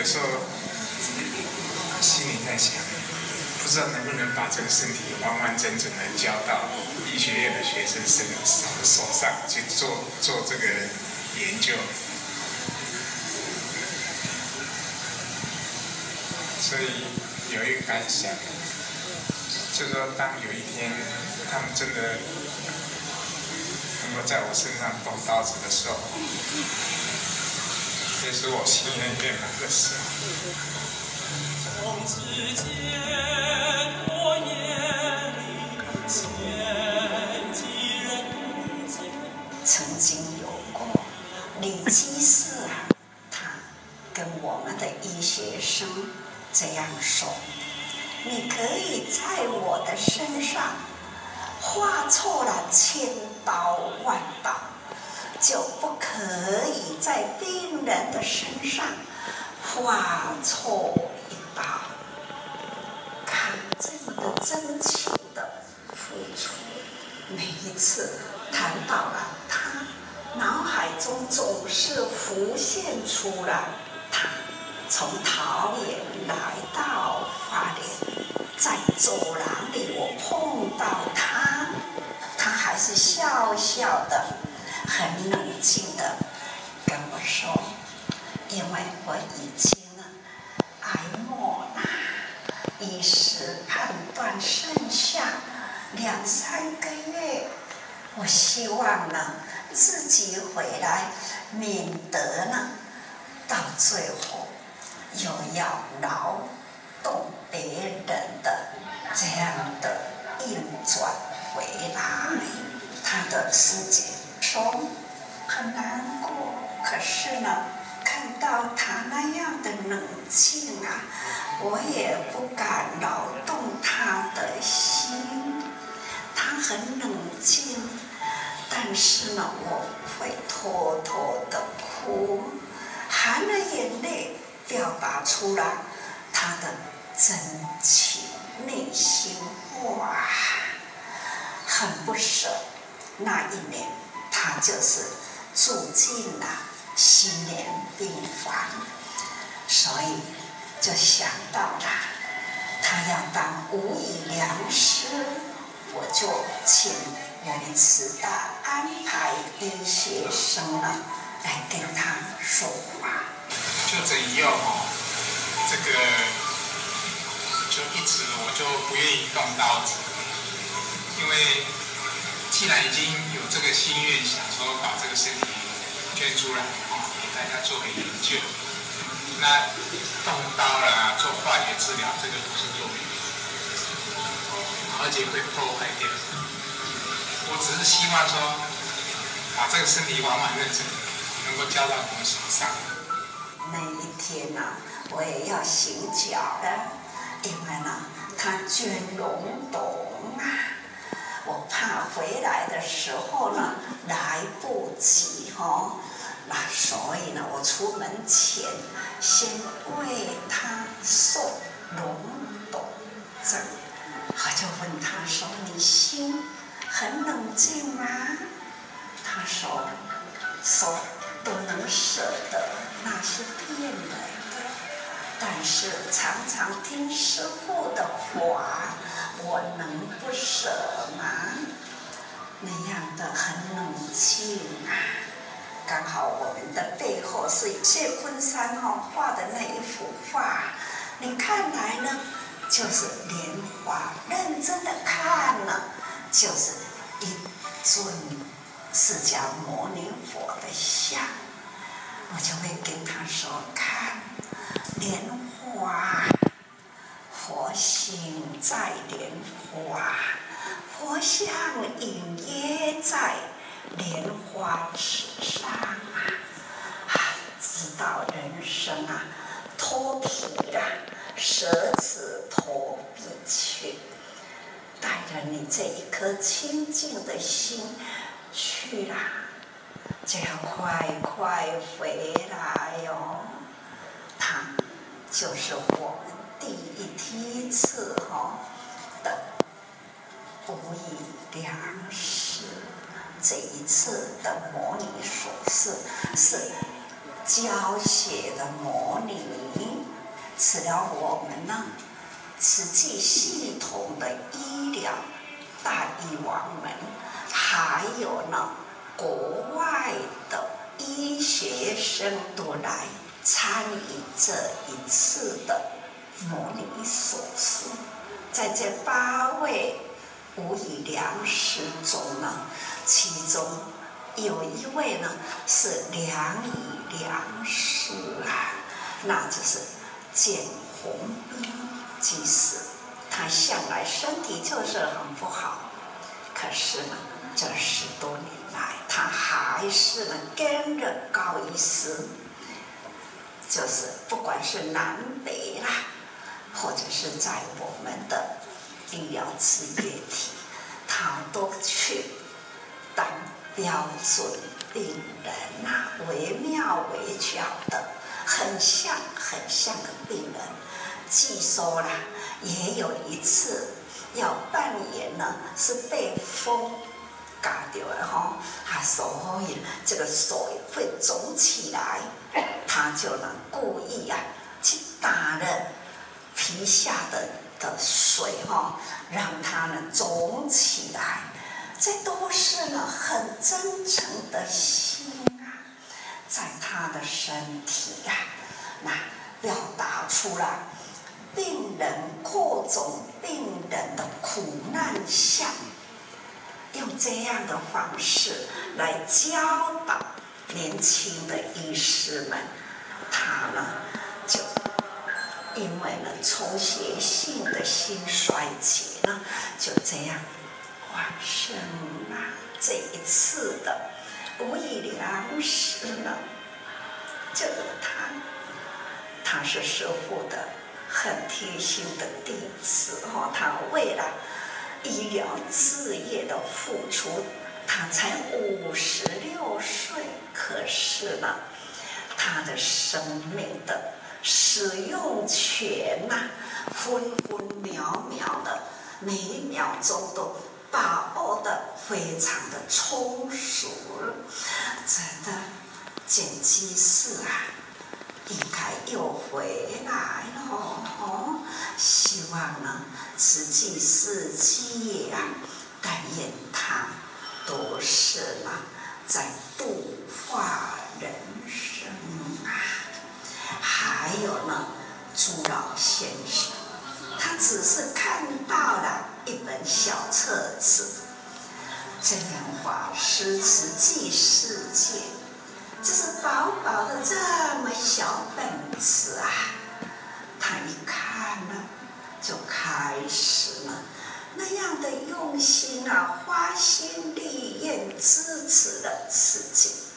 时候心里在想，不知道能不能把这个身体完完整整的交到医学院的学生手上去做这个研究。所以有一个感想，就是说，当有一天他们真的能够在我身上动刀子的时候，也是我心愿圆满的时候。 从此间，我眼里牵起人间。 曾经有过李基士啊，他跟我们的医学生这样说：你可以在我的身上画错了千刀万刀，就不可以在病人的身上画错一刀。看这么的真情的付出，每一次谈到了他，脑海中总是浮现出了他从桃园来到花莲，在走廊里我碰到他，他还是笑笑的，很冷静的跟我说，因为我已经癌末了，医师判断剩下2-3个月，我希望呢自己回来，免得呢到最后又要劳动别人的这样的运转回来。他的师姐说很难过，可是呢看到他那样的冷静啊，我也不敢劳动他的心。他很冷静，但是呢我会偷偷的哭，含了眼泪表达出来他的真情内心话，很不舍。那一年他就是住进了心莲病房，所以就想到了他要当无以良师，我就请我们慈大安排医学生呢来跟他说话。 就这以后这个就一直我就不愿意动刀子，因为既然已经有这个心愿，想说把这个身体捐出来给大家做个研究，那动刀啦、做化学治疗，这个不是做，而且会破坏掉。我只是希望说，把这个身体完完整整能够交到你们手上。 那一天呢，我也要行脚的，因为呢，他捐龙洞啊，我怕回来的时候呢来不及那所以呢，我出门前先为他送龙斗针。我就问他说：“你心很冷静吗？”他说都能舍得，那是骗人的。但是常常听师父的话，我能不舍吗？那样的很冷静啊。刚好我们的背后是谢坤山画的那一幅画，你看来呢，就是莲花，认真的看呢，就是一尊释迦牟尼佛的像。我就会跟他说：看莲花，佛心在莲花，佛像隐约在莲花池上知道人生脱皮舍此脱皮去，带着你这一颗清净的心去啦，就要快快回来哟。他就是我们第一梯次的无以良师。这一次的模拟手势是教学的模拟， 除了我们呢，慈济系统的医疗大医王们，还有呢国外的医学生都来参与这一次的模拟手术。在这8位无以良师中呢，其中有一位呢是良以良师啊，那就是简宏斌居士。他向来身体就是很不好，可是呢，这10多年来，他还是呢跟着高医师，就是不管是南北啦，或者是在我们的医疗事业体，他都去当标准病人啊，惟妙惟肖的，很像的病人。据说啦，也有一次要扮演呢，是被风嘎掉了哈，所以这个手会肿起来，他就呢故意去打了皮下的水让它呢肿起来。这都是呢很真诚的心在他的身体那表达出了病人各种病人的苦难相，用这样的方式来教导年轻的医师们。他呢就因为呢抽血性的心衰竭呢，就这样往生了。这一次的无以良师呢，就是他是师父的很贴心的弟子他为了医疗事业的付出，他才56岁，可是呢，他的生命的使用权分分秒秒的，每一秒钟都把握的非常的充足。真的，简居士应该又回来了希望呢，慈济世界但愿他都是呢在度化人生还有呢，朱老先生，他只是看到了一本小册子，真言法师慈济世界，就是薄薄的这么小本子他一看呢，就开始呢那样的用心花心力愿支持了慈济。